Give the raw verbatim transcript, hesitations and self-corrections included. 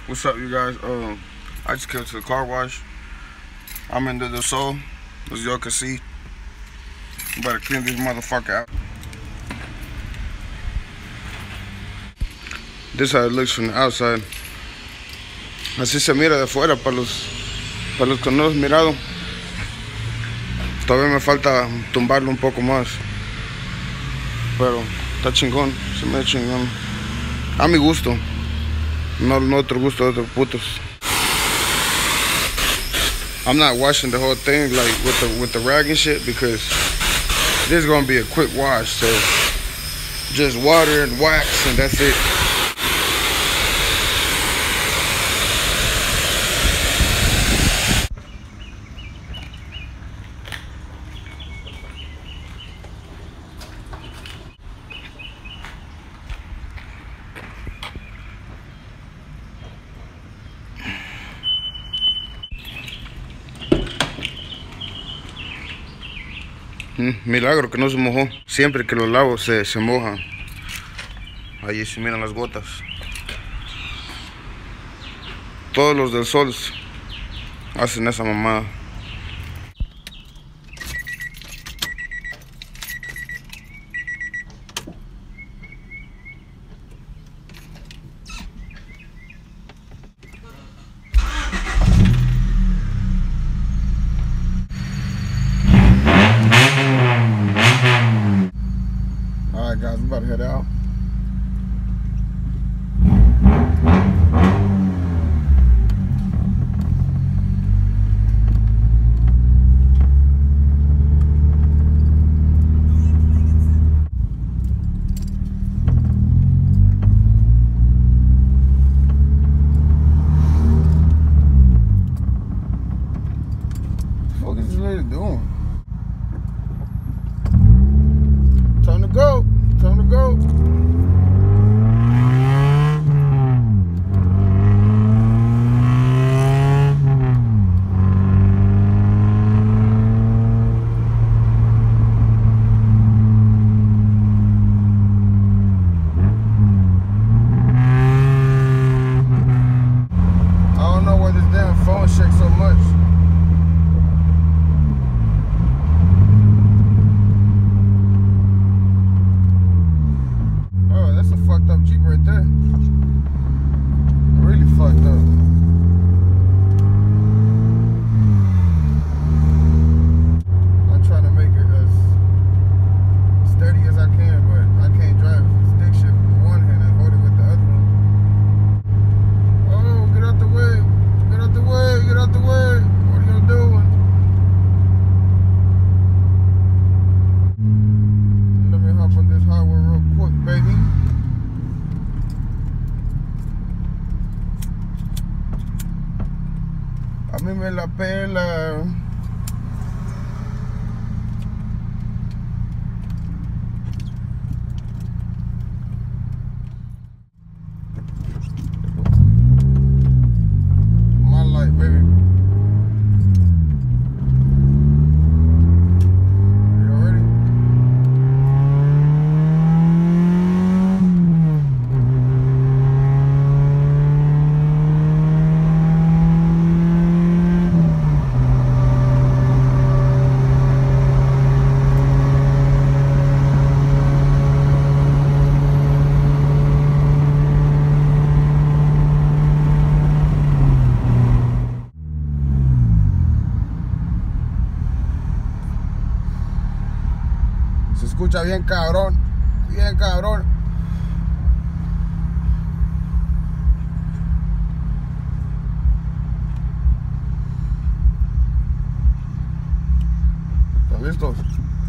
What's up, you guys? Um, I just came to the car wash. I'm into the soul, as y'all can see. I'm about to clean this motherfucker out. This is how it looks from the outside. Así se mira de afuera para los, para los que no lo han mirado. Todavía me falta tumbarlo un poco más. Pero está chingón, se me ve chingón. A mi gusto. No, no otro gusto de otros putos. I'm not washing the whole thing like with the with the rag and shit because this is gonna be a quick wash. So just water and wax and that's it. Milagro que no se mojó. Siempre que lo lavo se, se moja. Allí se miran las gotas. Todos los del sol hacen esa mamada. Alright guys, we're about to head out. What the fuck is this lady doing? Time to go. Time to go. I don't know why this damn phone shakes so much. Fucked up Jeep right there. Really fucked up. I'm trying to make it as steady as I can, but I can't drive stick shift with one hand and hold it with the other one. Oh, get out the way. Get out the way. Get out the way. What are y'all doing? Let me hop on this highway real quick, baby. A mí me la pela. My light, baby. You ready? Se escucha bien cabrón, bien cabrón. ¿Están listos?